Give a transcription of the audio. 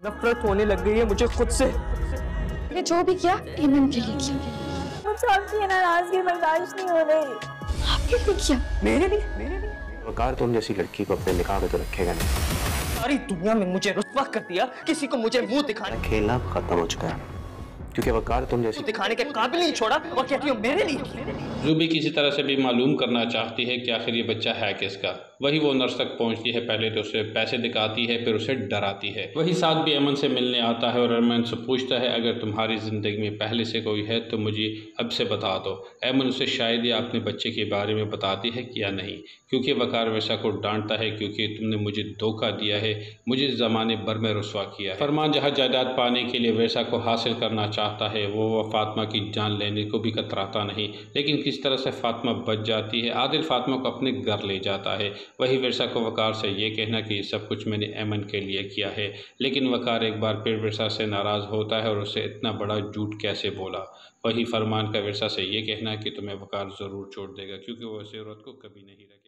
नफरत होने लग गई है मुझे खुद से। मैंने जो भी किया एमन के लिए किया। मुझे आपकी नाराजगी बर्दाश्त नहीं हो रही। आपके लिए किया? मेरे लिए वकार तुम जैसी लड़की को अपने निकाह में तो रखेगा नहीं। सारी दुनिया में मुझे रुस्वा कर दिया, किसी को मुझे मुंह दिखाने खेलना खत्म हो चुका है, क्योंकि वकार तुम जैसी दिखाने के काबिल नहीं छोड़ा और कहती हो मेरे लिए। रूबी किसी तरह से भी मालूम करना चाहती है कि आखिर ये बच्चा है किसका। वही वो नर्स तक पहुंचती है, पहले तो उसे पैसे दिखाती है, फिर उसे डराती है। वही साथ भी अमन से मिलने आता है और अमन से पूछता है अगर तुम्हारी ज़िंदगी में पहले से कोई है तो मुझे अब से बता दो। अमन उसे शायद ही अपने बच्चे के बारे में बताती है कि या नहीं, क्योंकि वकार वैसा को डांटता है क्योंकि तुमने मुझे धोखा दिया है, मुझे ज़माने भर में रुस्वा किया है। फरमान जहाँ जायदाद पाने के लिए वैसा को हासिल करना चाहता है वो फातिमा की जान लेने को भी कतराता नहीं, लेकिन किस तरह से फातिमा बच जाती है। आदिल फातिमा को अपने घर ले जाता है। वही विरसा को वकार से ये कहना कि सब कुछ मैंने अमन के लिए किया है, लेकिन वकार एक बार फिर विरसा से नाराज़ होता है और उसे इतना बड़ा झूठ कैसे बोला। वही फरमान का विरसा से ये कहना कि तुम्हें वकार ज़रूर छोड़ देगा क्योंकि वो इस औरत को कभी नहीं रखेगा।